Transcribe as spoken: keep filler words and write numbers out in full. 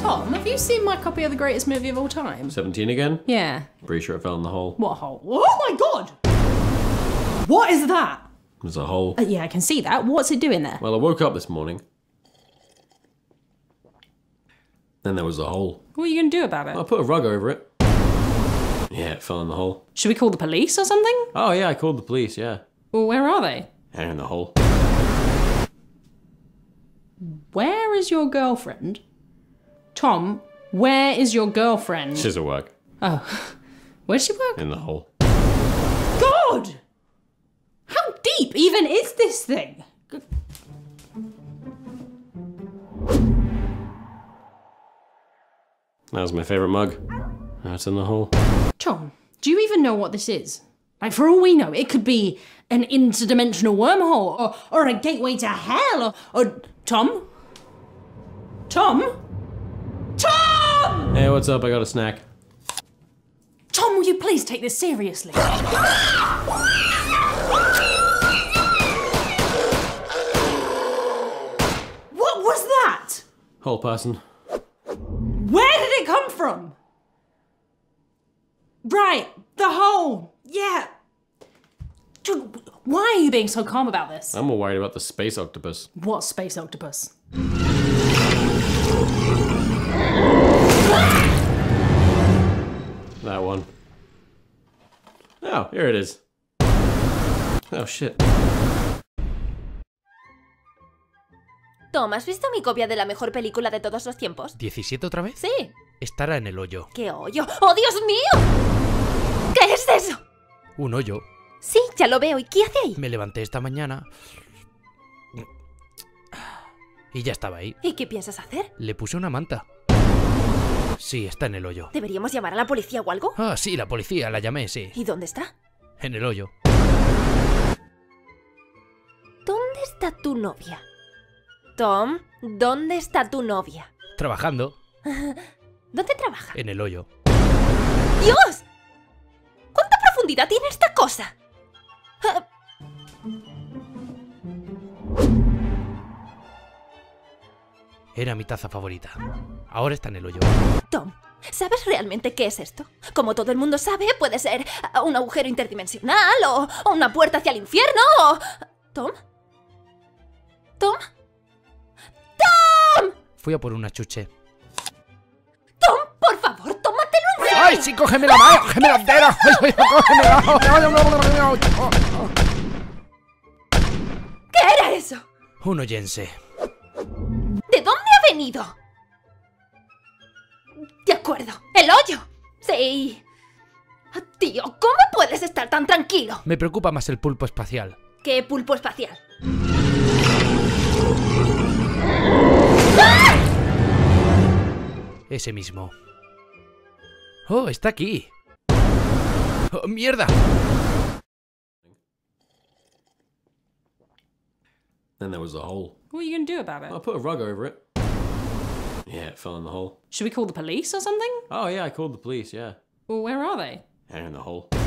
Tom, have you seen my copy of the greatest movie of all time? seventeen again? Yeah. Pretty sure it fell in the hole. What hole? Oh my god! What is that? There's a hole. Uh, yeah, I can see that. What's it doing there? Well, I woke up this morning. Then there was a hole. What are you going to do about it? I put a rug over it. Yeah, it fell in the hole. Should we call the police or something? Oh yeah, I called the police, yeah. Well, where are they? They're in the hole. Where is your girlfriend? Tom, where is your girlfriend? She's at work. Oh. Where does she work? In the hole. God! How deep even is this thing? That was my favourite mug. Now it's in the hole. Tom, do you even know what this is? Like, for all we know, it could be an interdimensional wormhole, or, or a gateway to hell, or, or... Tom? Tom? Tom! Hey, what's up? I got a snack. Tom, will you please take this seriously? What was that? Hole person. Where did it come from? Right, the hole. Yeah. Dude, why are you being so calm about this? I'm more worried about the space octopus. What space octopus? That one. Oh, here it is. Oh, shit. Tom, ¿has visto mi copia de la mejor película de todos los tiempos? ¿diecisiete otra vez? Sí. Estará en el hoyo. ¿Qué hoyo? ¡Oh, Dios mío! ¿Qué es eso? Un hoyo. Sí, ya lo veo. ¿Y qué hace ahí? Me levanté esta mañana y ya estaba ahí. ¿Y qué piensas hacer? Le puse una manta. Sí, está en el hoyo. ¿Deberíamos llamar a la policía o algo? Ah, sí, la policía, la llamé, sí. ¿Y dónde está? En el hoyo. ¿Dónde está tu novia? Tom, ¿dónde está tu novia? Trabajando. ¿Dónde trabaja? En el hoyo. ¡Dios! ¿Cuánta profundidad tiene esta cosa? Ah. Era mi taza favorita. Ahora está en el hoyo. Tom, ¿sabes realmente qué es esto? Como todo el mundo sabe, puede ser un agujero interdimensional o, o una puerta hacia el infierno o... ¿Tom? ¿Tom? ¡Tom! Fui a por una chuche. ¡Tom, por favor, tómatelo en serio! ¡Ay, sí, cógeme la mano! ¡Cógeme la entera! ¿Qué era eso? Un oyense. ¿De dónde ha venido? De acuerdo, el hoyo. Sí. Tío, ¿cómo puedes estar tan tranquilo? Me preocupa más el pulpo espacial. ¿Qué pulpo espacial? Ese mismo. ¡Oh, está aquí! ¡Oh, mierda! Then there was a hole. What are you going to do about it? I put a rug over it. Yeah, it fell in the hole. Should we call the police or something? Oh yeah, I called the police, yeah. Well, where are they? They're in the hole.